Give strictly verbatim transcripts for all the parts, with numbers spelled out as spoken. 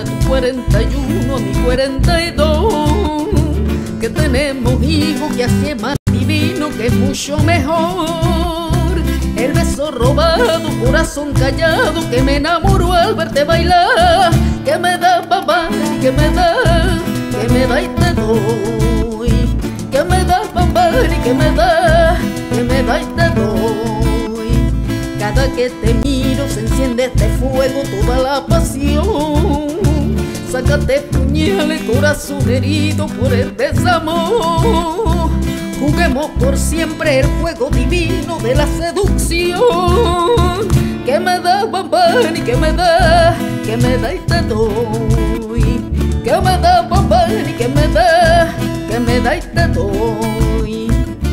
a tu cuarenta y uno, a mi cuarenta y dos, que tenemos hijos, que así es más divino, que es mucho mejor. El beso robado, corazón callado, que me enamoró al verte bailar, que me da papá, que me da, que me da y te doy, que me da papá y que me da, que me da y te doy. Cada que te miro se enciende este fuego, toda la pasión. Sácate puñales, corazón herido por el desamor. Juguemos por siempre el juego divino de la seducción. Que me da papá y que me da, que me da y te doy. Que me da papá y que me da, que me da y te doy.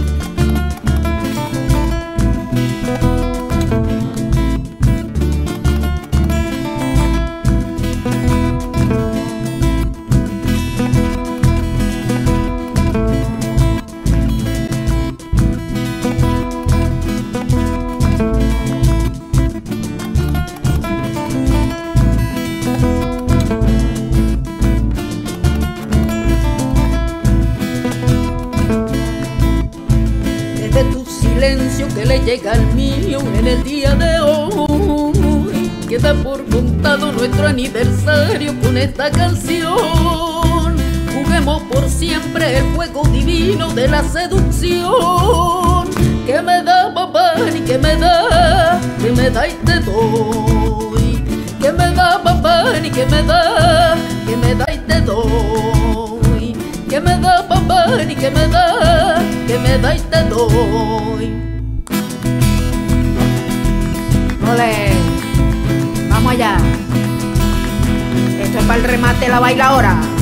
Que le llega al mío en el día de hoy, queda por contado nuestro aniversario con esta canción. Juguemos por siempre el juego divino de la seducción. Que me da papá y que me da, que me da y te doy. Que me da papá y que me da, que me da y te doy. Que me da papá y que me da, que me da y te doy. Ole, vamos allá. Esto es para el remate de la bailadora.